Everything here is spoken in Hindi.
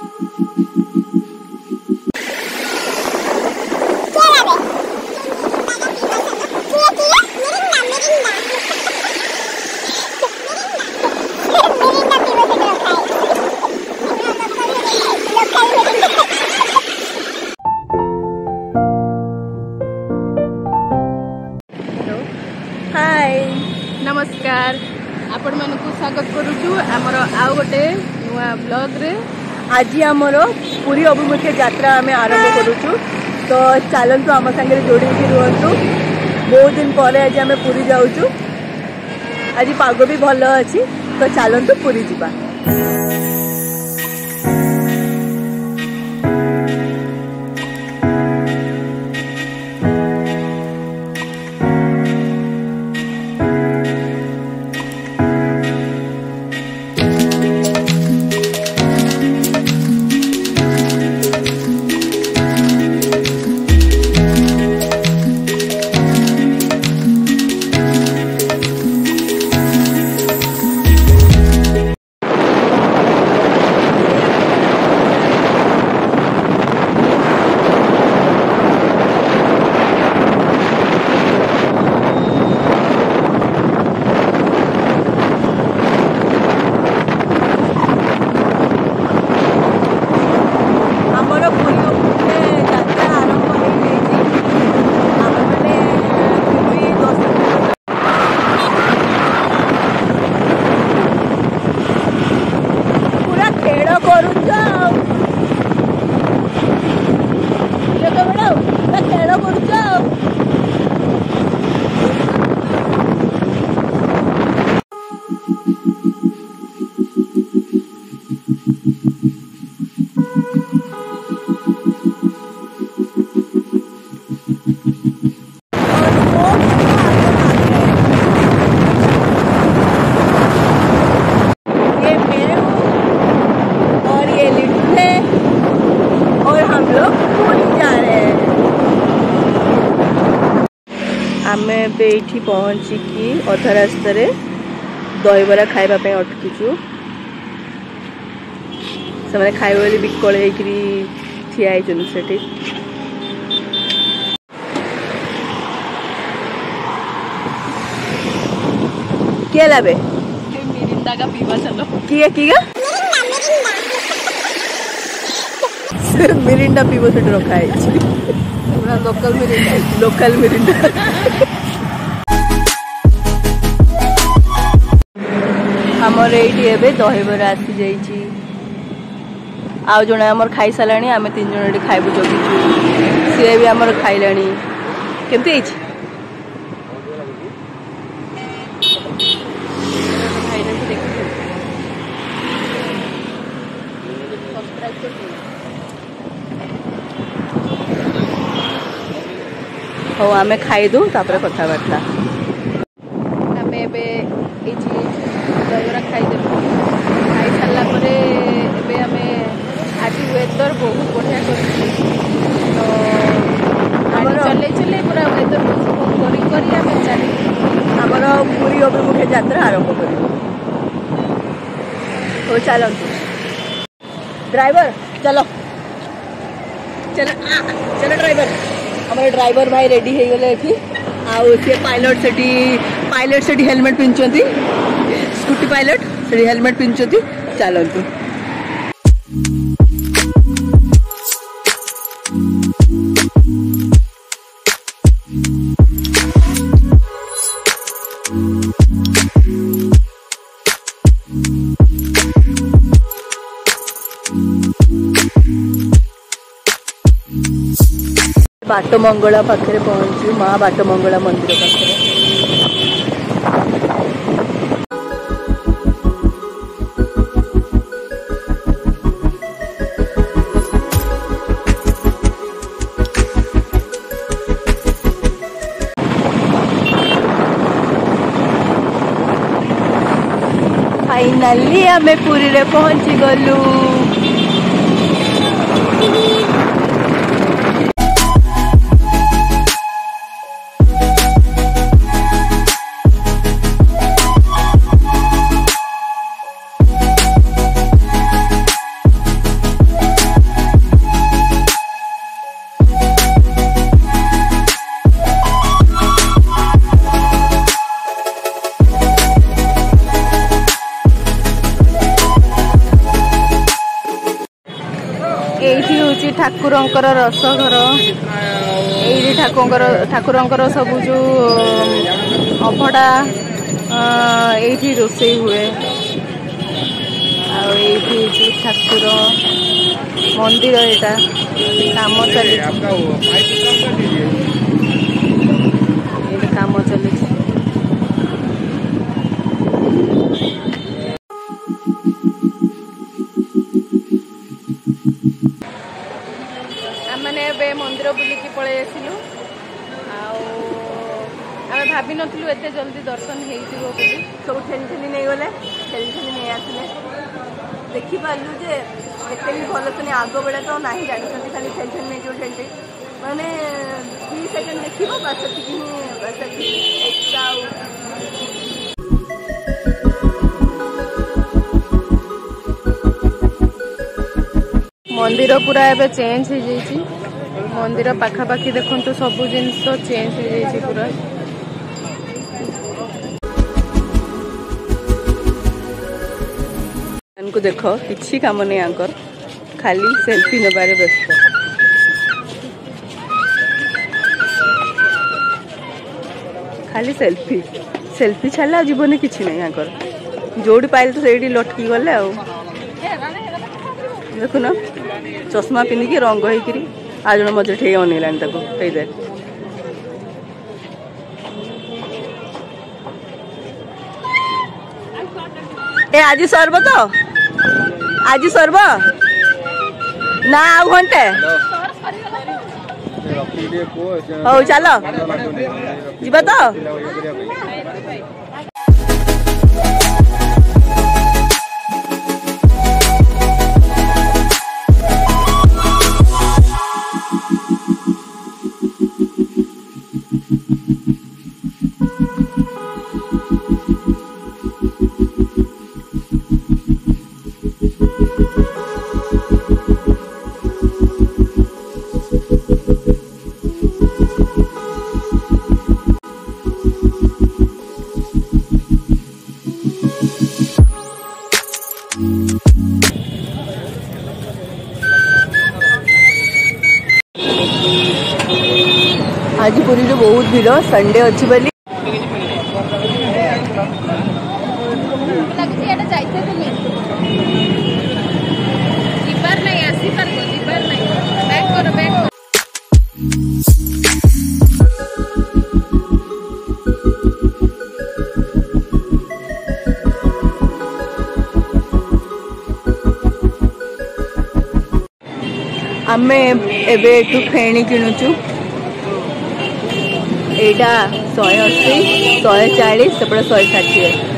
नमस्कार आपण मानकु स्वागत करूछु हमर आउ गोटे नुआ ब्लॉग रे। आज आमर पुरी अभिमुखे यात्रा आम आरंभ करूछु। तो चलतु आम सागर जोड़ी रुहतु। बहुत दिन पर आज आम पुरी जाऊछु। आज पाग भी भल अच्छी तो चलतु पुरी जीवा। आमे ये पहुँचिकी अधा रास्त दहीबरा खाइबापे अटकीचु। से खाइब बोली विकल ठिया से किए लाबे मिरिंडा का पीवा चलो किए मिरिंडा पीव से रखा है लोकल मिरिंडा हमर ये दहीबरा आसी जाइए। आउ जड़े आमर खाई सारा आम तीन जन खाइबू जगिचु। सी भी आमर खाइला केमती हाँ आम खाईदू तापर कथबार्ता आम दहीबरा खाईदेलु। खाई सारा आम आज वेदर बहुत बढ़िया कर चले चले पूरा वेदर कर चली आमर पुरी अभिमुखे यात्रा आरंभ कर। चलतु ड्राइवर चलो चलो चलो ड्राइवर हमारे ड्राइवर भाई रेडी हो गले सी पायलट से हेलमेट पिंधुंट स्कूटी पायलट से हेलमेट पिंधुंट। चलतु बाटमंगला पाखे पहुंचू। माँ बाटमंगला मंदिर पाखे फाइनाली आमे पुरी रे पहुंची गलु। एठी होची ठाकुरंकर रसघर एठी ठाकुरंकर सब जो अभड़ा एठी रोषेई हुए एठी ठाकुर मंदिर एटा काम चली काम चली आमने मंदिर बुलिकी पलि आसिलु आमे भाभी नथिलु एते जल्दी दर्शन हेइतिबो बोली सब ठेली नहीं गले ठेली नहीं आसले देखी पार्लु जे एते भी भल से आग बेला तो ना जानते खाली ठेली नहीं जो ठेली माने 2 सेकंड देखिबो बस एतिकी बस एक्स्ट्रा मंदिर पूरा एबे चेंज हो जाइए मंदिर पाखापाखि देखो सब जिनस चेंज हो जाइए पूरा इनको देखो किसी काम नहीं आंकर खाली सेल्फी नेबारे व्यस्त खाली सेल्फी सेल्फी छाड़ा जीवन किसी नहीं आंकर जोड़ी पाइल तो से लटकी गले आ देखुन चश्मा पिंधिकी रंग होकरी आज जन मजे ठे अनैलानी दे ए आज सर्व तो आज सर्व ना आउ घंटे हौ चल जीवा तो आज पुरी रे बहुत भीड़ संडे अच्छी बोली आमे एबे एठू फेणी किणुचु एटा 180 140 सेपटे 160